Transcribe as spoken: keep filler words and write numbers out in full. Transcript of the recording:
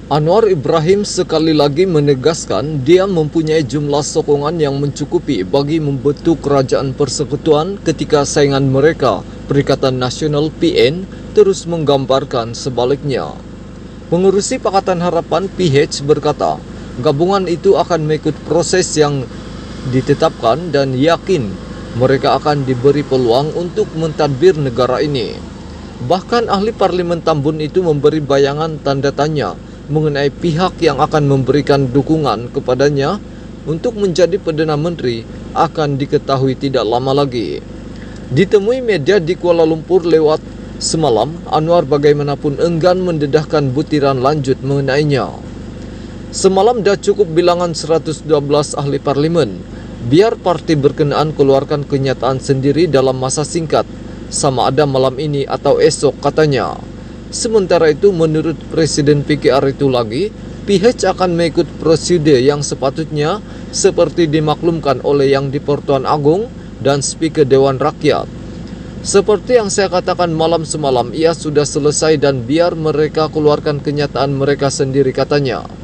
Anwar Ibrahim sekali lagi menegaskan dia mempunyai jumlah sokongan yang mencukupi bagi membentuk kerajaan persekutuan ketika saingan mereka, Perikatan Nasional P N, terus menggambarkan sebaliknya. Pengurusi Pakatan Harapan P H berkata, gabungan itu akan mengikut proses yang ditetapkan dan yakin mereka akan diberi peluang untuk mentadbir negara ini. Bahkan ahli parlimen Tambun itu memberi bayangan tanda tanya mengenai pihak yang akan memberikan dukungan kepadanya untuk menjadi Perdana Menteri akan diketahui tidak lama lagi. Ditemui media di Kuala Lumpur lewat semalam, Anwar bagaimanapun enggan mendedahkan butiran lanjut mengenainya. Semalam dah cukup bilangan seratus dua belas ahli parlimen. Biar parti berkenaan keluarkan kenyataan sendiri dalam masa singkat, sama ada malam ini atau esok, katanya. Sementara itu, menurut Presiden P K R itu lagi, P H akan mengikut prosedur yang sepatutnya seperti dimaklumkan oleh Yang di-Pertuan Agong dan Speaker Dewan Rakyat. Seperti yang saya katakan malam semalam, ia sudah selesai dan biar mereka keluarkan kenyataan mereka sendiri, katanya.